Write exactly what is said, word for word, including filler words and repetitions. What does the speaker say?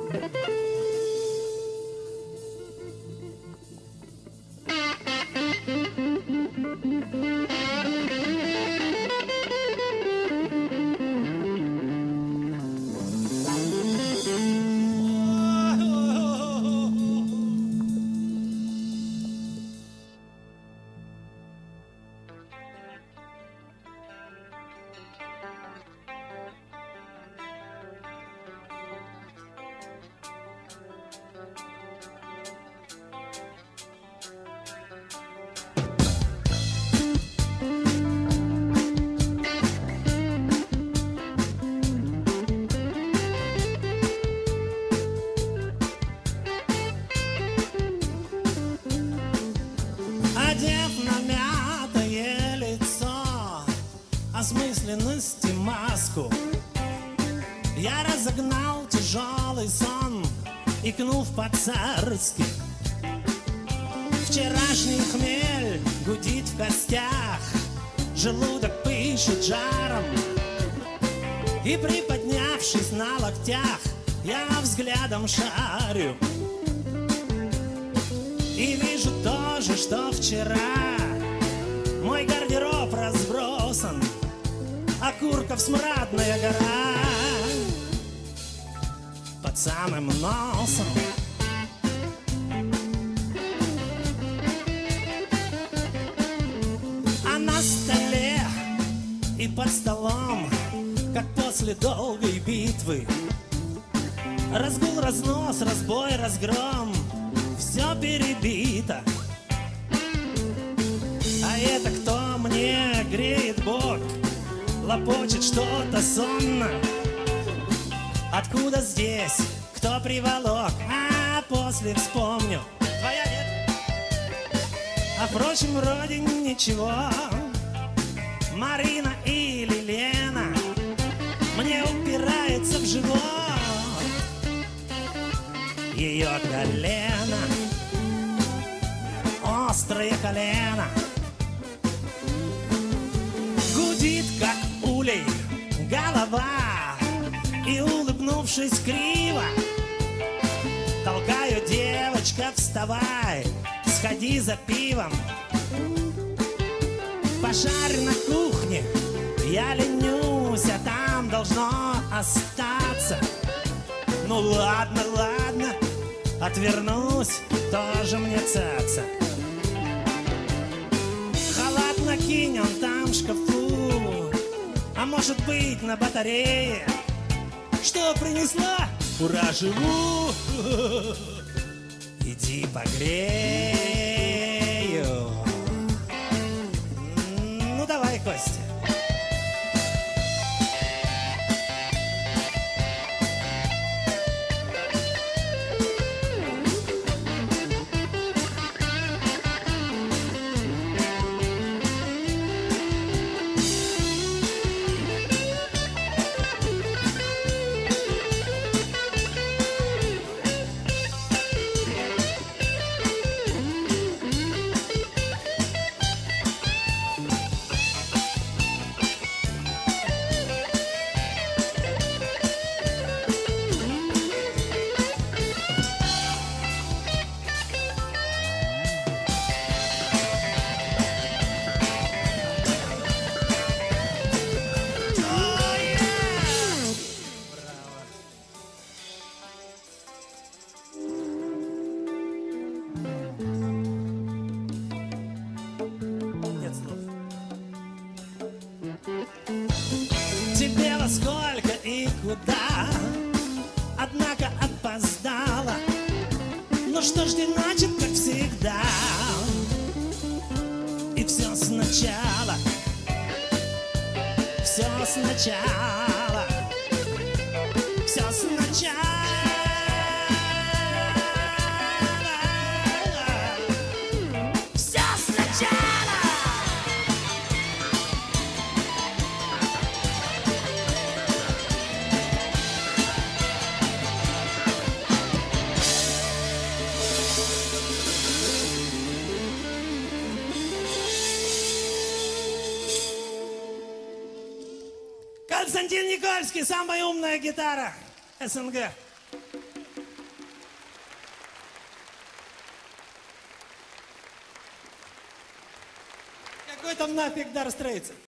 осмысленности маску. Я разогнал тяжелый сон, икнув по-царски. Вчерашний хмель гудит в костях, желудок пышет жаром. И приподнявшись на локтях, я взглядом шарю и вижу то же, что вчера. Мой гардероб разбросан, окурков смрадная гора под самым носом. А на столе и под столом, как после долгой битвы, разгул, разнос, разбой, разгром, все перебито. А это кто мне греет бок, лопочет что-то сонно? Откуда здесь, кто приволок? А после вспомню, твоя нет. А впрочем, вроде ничего. Марина или Лена мне упирается в живот ее колено, острое колено. Гудит, как улей, голова, и, улыбнувшись криво, толкаю: девочка, вставай, сходи за пивом. Пожар на кухне, я ленюсь, а там должно остаться. Ну ладно, ладно, отвернусь, тоже мне цаца. Халат накинь, он там в шкафу, а может быть на батарее. Что принесла? Ура, живу! Иди погрею. Ну давай, Костя. Тебе во сколько и куда, однако опоздала. Ну что ж, значит, как всегда. И все сначала, все сначала, все сначала. Константин Никольский, самая умная гитара СНГ. Какой там нафиг Дар Стрейтс?